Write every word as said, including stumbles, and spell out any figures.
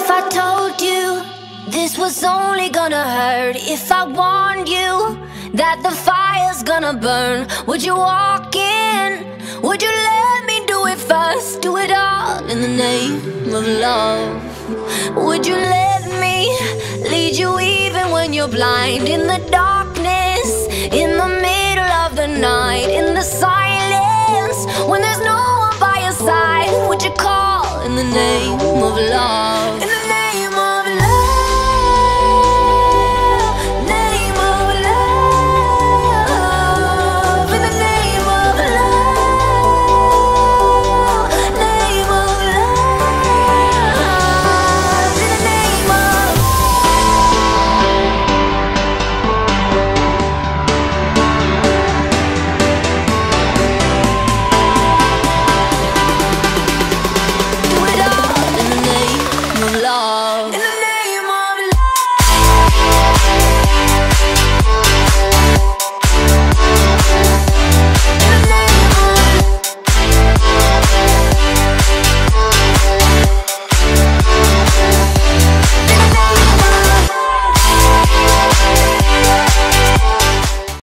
If I told you this was only gonna hurt, if I warned you that the fire's gonna burn, would you walk in? Would you let me do it first? Do it all in the name of love. Would you let me lead you even when you're blind? In the darkness, in the middle of the night, in the silence, when there's no one by your side, would you call in the name of love?